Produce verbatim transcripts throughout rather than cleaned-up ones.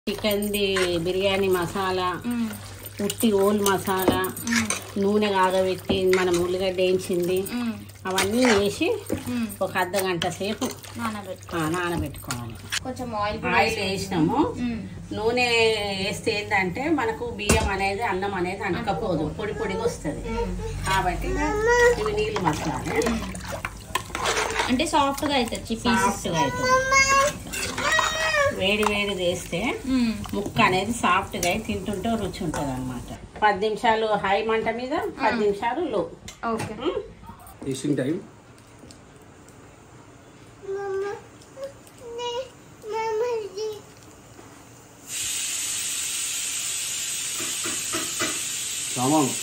Chicken the biryani masala, ఉట్టి whole masala, నూనె కాగబెట్టి మనం ఉల్లిగడ్డ వేయించింది అవన్నీ వేసి ఒక అర్ధ గంట సేపు నానబెట్టుకోవాలి. కొంచెం ఆయిల్ వేసినాము. నూనె వేస్తే ఏంటంటే మనకు బియ్యం అనేది అన్నం అనేది అంటకపోదు, పొడి పొడిగా వస్తుంది. కాబట్టి ఇవి నీళ్ళు మసాలా అంటే సాఫ్ట్గా అవుతుంది, సాఫ్ట్గా అవుతుంది. వేడి వేడి చేస్తే ముక్క అనేది సాఫ్ట్గా అయి తింటుంటే రుచి ఉంటుంది అనమాట. పది నిమిషాలు హై మంట మీద, పది నిమిషాలు లో. ఓకే. Tasting time. సామాన్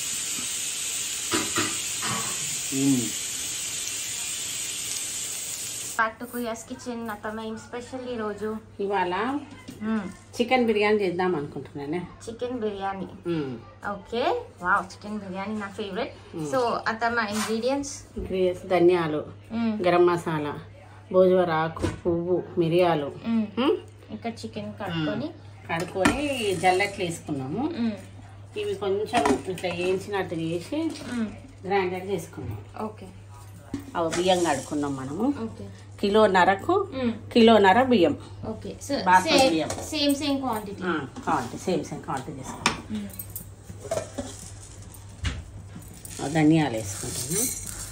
బ్యాక్ టు కుయాస్ కిచెన్. అత్తమ్మ ఏం స్పెషల్ ఈ రోజు? ఇవాళ చికెన్ బిర్యానీ చేద్దాం అనుకుంటున్నానే. Chicken biryani. Okay. Wow, chicken biryani నా ఫేవరెట్. సో అత్తమ్మ ఇంగ్రీడియంట్స్ ఇంగ్రీడియంట్స్ ధనియాలు, గరం మసాలా, భోజవర ఆకు, పువ్వు, మిరియాలు. ఇంకా చికెన్ కడుక్కొని కడుక్కొని జల్లెట్లు వేసుకున్నాము. ఇవి కొంచెం ఇట్లా వేయించినట్టు చేసి గ్రైండర్ చేసుకున్నాం. ఓకే. అవి బియ్యం కడుక్కున్నాం మనము. కిలోన్నరకు కిలోన్నర బియ్యం. ఓకే. బాస్మతి బియ్యం same same quantity quantity same same quantity తీసుకున్నాం. ధనియాలు వేసుకుంటాను.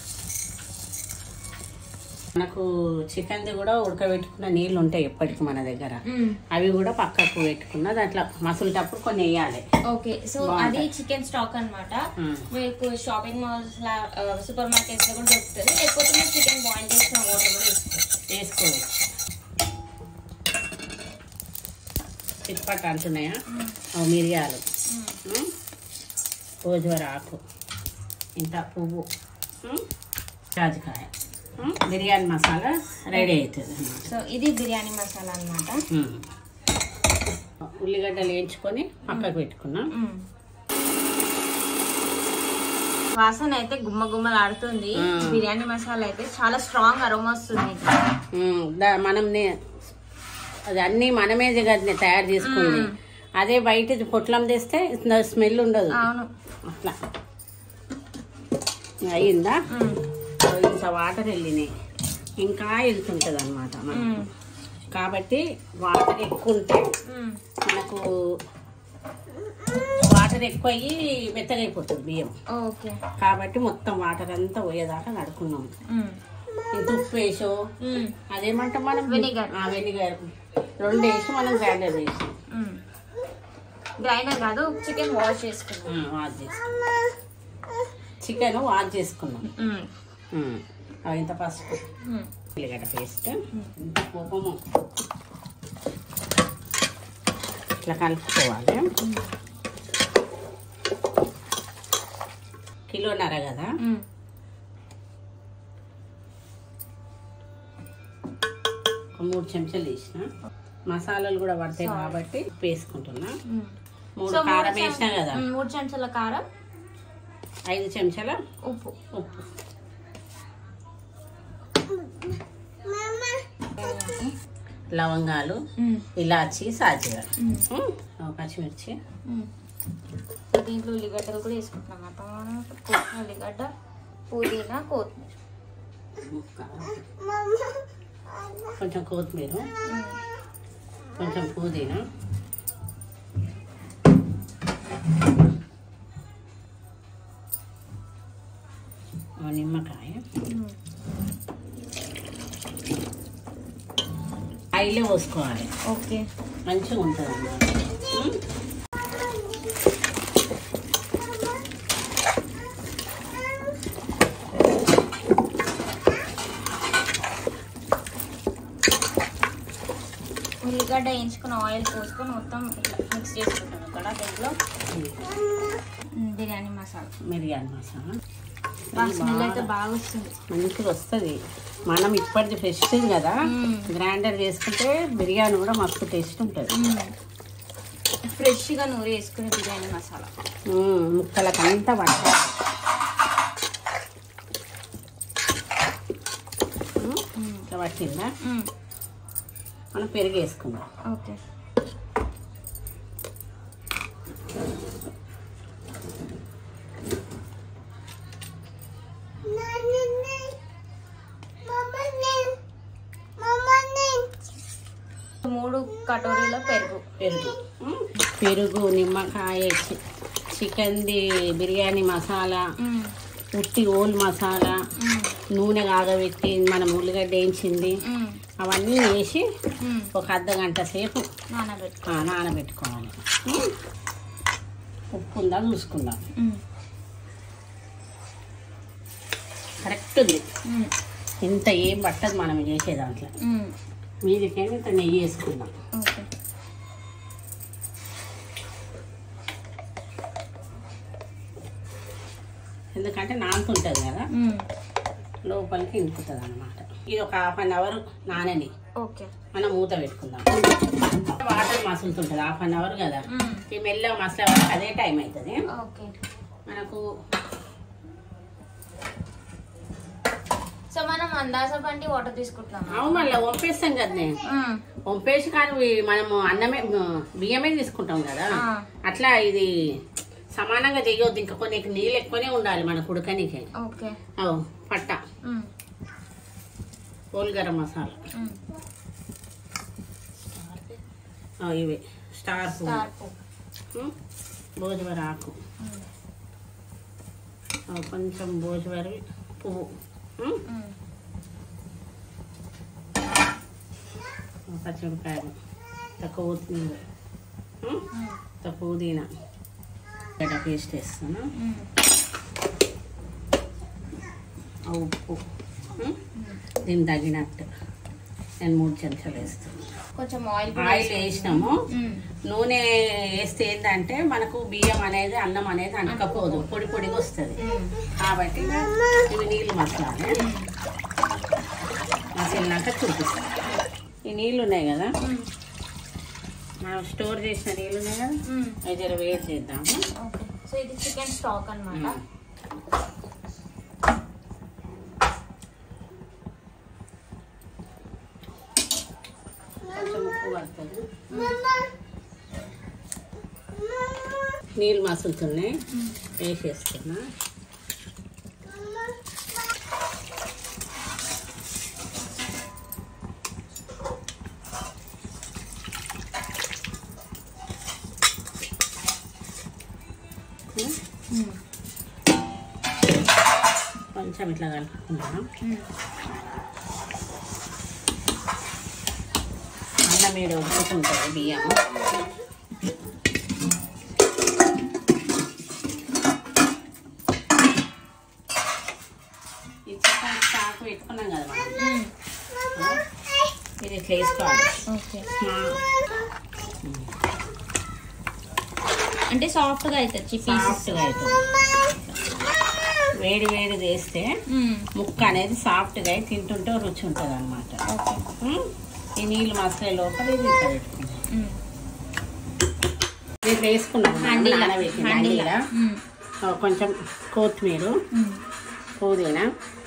మనకు చికెన్ది కూడా ఉడకబెట్టుకున్న నీళ్ళు ఉంటాయి ఎప్పటికి మన దగ్గర, అవి కూడా పక్కకు పెట్టుకున్న దాంట్లో మసులుటప్పుడు కొన్ని వేయాలి. ఓకే. సో అది చికెన్ స్టాక్ అనమాట. మీకు షాపింగ్ మాల్స్ లా సూపర్ మార్కెట్స్ లో కూడా దొరుకుతుంది. లేకపోతే మీరు చికెన్ బాయిల్ చేసిన వాటర్ కూడా వేసుకోవచ్చు. చిట్పట్ అంటున్నాయా? మిరియాలు, భోజవర ఆకు, ఇంత పువ్వు, జాజికాయ, బిర్యానీ మసాలా రెడీ అవుతుంది. సో ఇది బిర్యానీ మసాలా అన్నమాట. ఉల్లిగడ్డలు వేయించుకొని పక్కకు పెట్టుకున్నాం. వాసన అయితే గుమ్మ గుమ్మలాడుతుంది. బిర్యానీ మసాలా అయితే చాలా స్ట్రాంగ్ అరోమా వస్తుంది. మనం అది అన్ని మనమే తయారు చేసుకుంది. అదే బయట పొట్లం తెస్తే స్మెల్ ఉండదు. అవును. అట్లా అయ్యిందా? ఇంత వాటర్ వెళ్ళినాయి, ఇంకా వెళ్తుంటది అనమాట మనకు. కాబట్టి వాటర్ ఎక్కువ ఉంటే మనకు వాటర్ ఎక్కువ అయ్యి మెత్తగైపోతుంది బియ్యం. ఓకే. కాబట్టి మొత్తం వాటర్ అంతా పోయేదాకా కడుక్కున్నాం. ఇంత ఉప్పు వేసో అదేమంటాం మనం, వెనిగర్ వెనిగర్ రెండు వేసి మనం గ్రైండర్ వేసి గ్రైండర్ కాదు చికెన్ వాష్ చేసుకున్నాం. వాష్ చేసుకున్నాం చికెన్ వాష్ చేసుకున్నాం. అవి ఇంత పసుపు, ఉల్లిగడ్డ పేస్ట్, ఇంత కోపము ఇట్లా కలుపుకోవాలి. కిలోన్నర కదా, మూడు చెంచాలు వేసిన. మసాలాలు కూడా పడతాయి కాబట్టి వేసుకుంటున్నా. మూడు కారం వేసినా కదా, మూడు చెంచాల కారం, ఐదు చెంచాల ఉప్పు ఉప్పు లవంగాలు, ఇలాచి, సాజీర, పచ్చిమిర్చి. దీంట్లో ఉల్లిగడ్డలు కూడా వేసుకుంటున్నాం. ఉల్లిగడ్డ, పుదీనా, కొత్తిమీర, కొంచెం కొత్తిమీర, కొంచెం పుదీనా, నిమ్మకాయ. ఆయిల్ పోసుకోవాలి. ఓకే. మంచిగా ఉంటుంది అన్నమాట. ఉల్లిగడ్డ వేయించుకుని ఆయిల్ పోసుకొని మొత్తం మిక్స్ చేసుకుంటాం ఇక్కడ. దీంట్లో బిర్యానీ మసాలా, బిర్యానీ మసాలా స్మెల్ అయితే బాగా వస్తుంది, మంచిగా వస్తుంది. మనం ఇప్పటిది ఫ్రెష్ కదా, గ్రైండర్ చేసుకుంటే బిర్యానీ కూడా మస్తు టేస్ట్ ఉంటుంది. ఫ్రెష్గా నూరి వేసుకునే బిర్యానీ మసాలా ముక్కలకంతా పట్టాలి. ఇట్లా పట్టిందా? మనం పెరుగు వేసుకుందాం. ఓకే. కటోరీలో పెరుగు పెరుగు పెరుగు నిమ్మకాయ చికెన్ది బిర్యానీ మసాలా ఉట్టి ఓల్ మసాలా నూనె కాగబెట్టి మనం ఉల్లిగడ్డ వేయించింది అవన్నీ వేసి ఒక అర్ధ గంట సేపు నానబెట్టు నానబెట్టుకోవాలి. ఉప్పు ఉందా చూసుకుందాం. కరెక్ట్ది ఇంత ఏం పట్టదు మనం చేసే దాంట్లో. మీదికేమో ఇంత నెయ్యి వేసుకుందాం. ఎందుకంటే నానుతుంటుంది కదా, లోపలికి ఇంకుతుంది అన్నమాట. ఇది ఒక హాఫ్ అన్ అవర్ నానని మనం మూత పెట్టుకుందాం. వాటర్ మసులుతుంటుంది హాఫ్ అన్ అవర్ కదా, ఈ మెల్లగా మసలే వరకు అదే టైం అవుతుంది మనకు. సో మనం అందాజ బండి వాటర్ తీసుకుంటున్నాం. అవును, మళ్ళీ వంపేస్తాం కదా, నేను వంపేసి కానీ మనము అన్నమే బియ్యమే తీసుకుంటాం కదా, అట్లా ఇది సమానంగా చేయొద్దు. ఇంకా కొన్ని నీళ్ళు ఎక్కువనే ఉండాలి మనకు ఉడకనికి. పట్ట హోల్ గరం మసాలా ఇవి స్టార్ పువ్వు భోజవరి ఆకు కొంచెం భోజవరి పువ్వు పచ్చిమిరపకాయలు తక్కువ కొత్తిమీర తక్కువ పుదీనా గడ్డ పేస్ట్ వేస్తాను. ఉప్పు దీన్ని తగినట్టు నేను మూడు చెంచాలు వేస్తాను. కొంచెం ఆయిల్ ఆయిల్ వేసినాము. నూనె వేస్తే ఏంటంటే మనకు బియ్యం అనేది అన్నం అనేది అనకపోదు, పొడి పొడిగా వస్తుంది. కాబట్టి ఇవి నీళ్ళు మసలాలి. మసిలినాక చూపిస్తాం. ఈ నీళ్ళు ఉన్నాయి కదా, మనం స్టోర్ చేసిన నీళ్ళు ఉన్నాయి కదా, అవి జర వేడి చేద్దాము. సో ఇది చికెన్ స్టాక్ అన్నమాట. కొంచెం ఉప్పు పడుతుంది. నీళ్ళు మసులుతున్నాయి, వేసేస్తున్నా. కొంచెం ఇట్లా కలుపుకుంటాం. అన్నం మీద ఉడుకుంటుంది బియ్యం. ఈ చికెన్ స్టాక్ పెట్టుకున్నాం కదా మనం, ఇది ఇట్లా వేసుకోవాలి. అంటే సాఫ్ట్గా అవుతుంది, సాఫ్ట్గా అవుతుంది. వేడి వేడి వేస్తే ముక్క అనేది సాఫ్ట్గా అయి తింటుంటే రుచి ఉంటుంది అనమాట. ఈ నీళ్ళు మసాలా లోపల ఇది ఇట్లా పెట్టుకుంటాం. ఇట్లా వేసుకున్నాం నానబెట్టిన కొంచెం కొత్తిమీర పుదీనా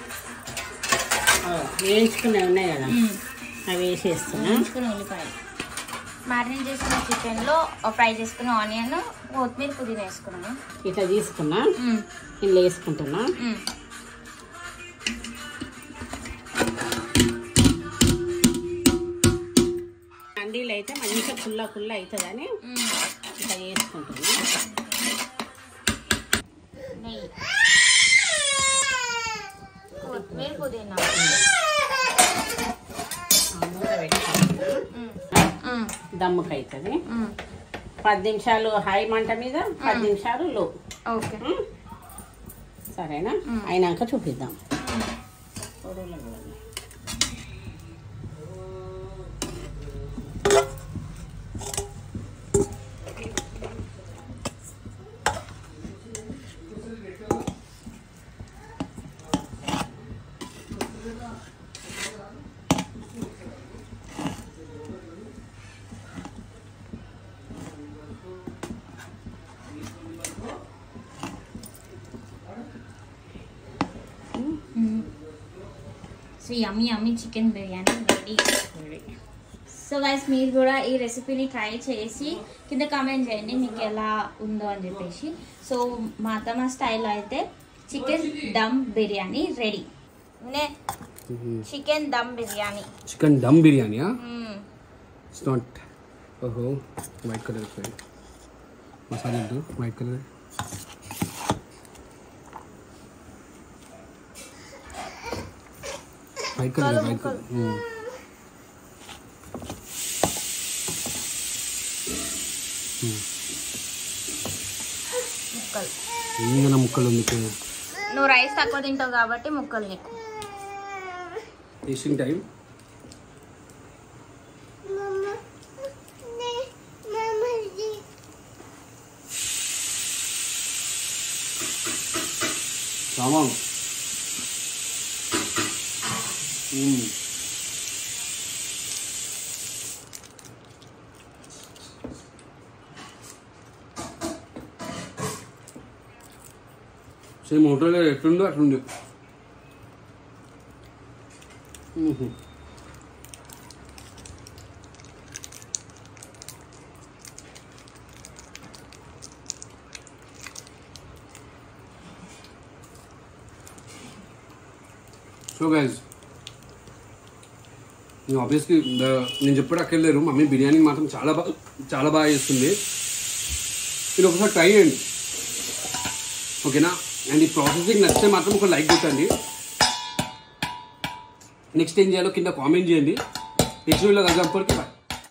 వేయించుకునేవి ఉన్నాయి కదా, అవి వేసేస్తున్నా. ఉల్లిపాయలు మ్యారినేట్ చేసుకున్న చికెన్లో ఫ్రై చేసుకున్న ఆనియన్ కొత్తిమీర పుదీనా వేసుకున్నాను. ఇట్లా తీసుకున్నా, ఇందులో వేసుకుంటున్నా. అండీలు అయితే మంచిగా పుల్ల పుల్ల అవుతుందని ఇట్లా వేసుకుంటున్నా. నెయ్యి, కొత్తిమీర పుదీనా మూత పెట్టుకుంటున్నా. దమ్ముకి అవుతుంది. పది నిమిషాలు హై మంట మీద, పది నిమిషాలు లో. ఓకే సరేనా? అయినాక చూపిద్దాం. So yummy yummy chicken biryani ready. So guys మీరు కూడా ఈ రెసిపీని ట్రై చేసి కింద కామెంట్ చేయండి మీకు ఎలా ఉందో అని చెప్పేసి. సో మా అత్తమ్మ స్టైల్లో అయితే చికెన్ దమ్ బిర్యానీ రెడీ. నే chicken dum biryani. Chicken dum biryani. It's not ఓహో వైట్ కలర్ మసాలా వద్దు white colour white colour white colour ముక్కలు ముక్కలు ఉంది. నువ్వు రైస్ తక్కువ తింటావు కాబట్టి ముక్కలు నీకు. Tasting time. సామాన్ సేమ్ హోటల్లో ఎట్లుందో అట్లుంది. సో గైజ్ నేను ఆబ్వియస్లీ నేను చెప్పాడు అక్కర్లేరు, మమ్మీ బిర్యానీ మాత్రం చాలా బాగా చాలా బాగా చేస్తుంది. మీరు ఒకసారి ట్రై చేయండి ఓకేనా. అండ్ ఈ ప్రాసెసింగ్ నచ్చితే మాత్రం ఒక లైక్ కొట్టండి. నెక్స్ట్ ఏం చేయాలో కింద కామెంట్ చేయండి. నెక్స్ట్ వీడియోలో కలిసి బాయ్.